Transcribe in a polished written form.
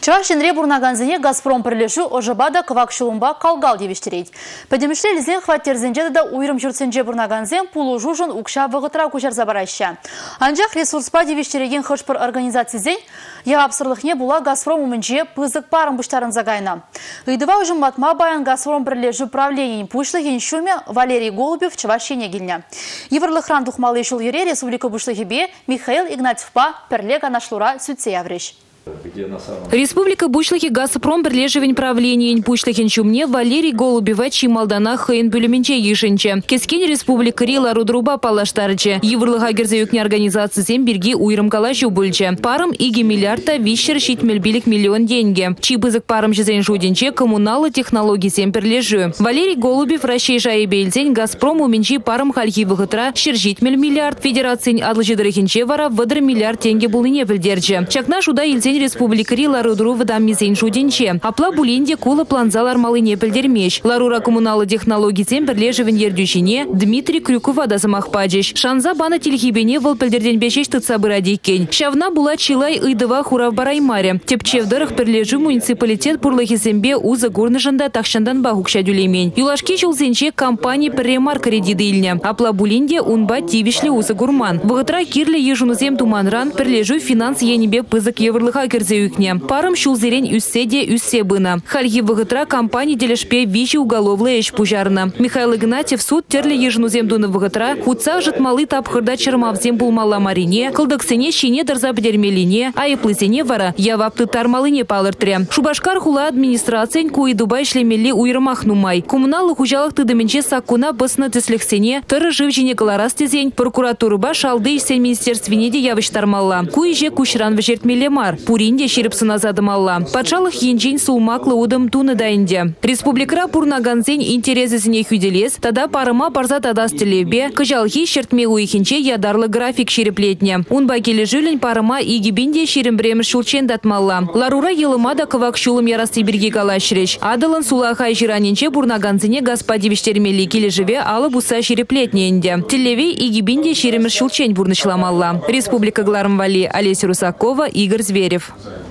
Чавашинре бурнаганзине Газпром прилешу ожабада квак шулумба калгал девиштерейд. Подемишле лизен хваттерзенже да уйрым жүрценже бурнаганзен пулу жужын укша вғытра кучар забарайща. Анжақ ресурспа девиштереген хышпыр организацизен явапсырлықне була Газпром умынже пызык парым бұштарын загайна. Ыйдыва ұжым матма баян Газпром прилешу правлениен пушлығын шуме Валерий Голубев Чавашине гильня. Еврлықран духмалы шул ере республика бұшлығыбе Михаил Игнатьевпа перлега нашлура сүтсе явреш. Республика Бушлахи Газпром прилеживень правления Бушлахин чумне Валерий Голубева Чималдана Хейн Бюлеменче Ешенче. Кескень республика Рила Рудруба Палаштарче. Еврлыха герзеюкне организации Земберги уйрым калашу бульче. Парам иги миллиарда вищер щитмельбилик миллион деньги. Чипызык парам жезен жудинче коммуналы технологии Зем прилежу. Валерий Голубев расшейшая бельзень Газпром уменчи парам хальхи выхотра щержитмель миллиард. Федераций адлыжидырыхинче вара выдр миллиард деньги булыне пельдерче. Чакна шуда ильзень республика Рила Рудру дам жудинче. Апла булинде кула планзалар малыне пельдермеч. Ларура коммуналы технологии Зем прилеживень ердющине Дмитрий Крюкова да замахпаджиш. Шанза бана тельхибене вол пельдерден бешеш тыца бырадикень. Шавна була чилай ыдыва хурав бараймаре. Тепчевдырых прилежу муниципалитет пурлахи Зембе уза гурнышында тахшандан багукша дюлемень. Юлашки чулзенче компании премар кредиды ильня. Апла булинде унба тивишли уза гурман. Вагатра кирле ежунузем туманран прилежу финанс енебе пызык еврлыха керзеюкне. Парам шулзерень үсседе үссе бына. Хальги вагатра компании делешпе вичи уголовлы эш пужарна. Михаил Игнатьев суд терли ежунузем дуны вагатра хуца житмалы тапхырда чермавзем булмала марине, калдыксене щине дарза бдермелине, а и плызене вара явапты тармалыне палыртре. Шубашкар хула администрациян куи Дубай шлемели уйрымах нумай. Коммуналы хужалых тыдыменче саккуна басна тыслехсене, тыры живжине галарас тезень, прокуратуры ба шалды ишсен министерственеде явыш тармалла. Куи же кушран вжертмеле мар. Пуринде шерепсына задымалла. Патшалых енжень сулмаклы удым туны дайынде. Республикра пурнаганзень интересесіне хюделес, тада парыма барза тадастелебе, кыжалхи шертме уйхинче ядарлы график шереплетне. Унба келе жилень парыма игибинде шерембремеш шулчен датмалла. Ларура елымада кывак шулым ярасты бірге калашреш. Адылын сулахай жираненче пурнаганзине господивиштермели келе живе алы буса шереплетненде. Телевей игибинде шеремеш шулчен бурнышламалла. Республика Глармвали, Олеся Русакова, Игорь Зверев.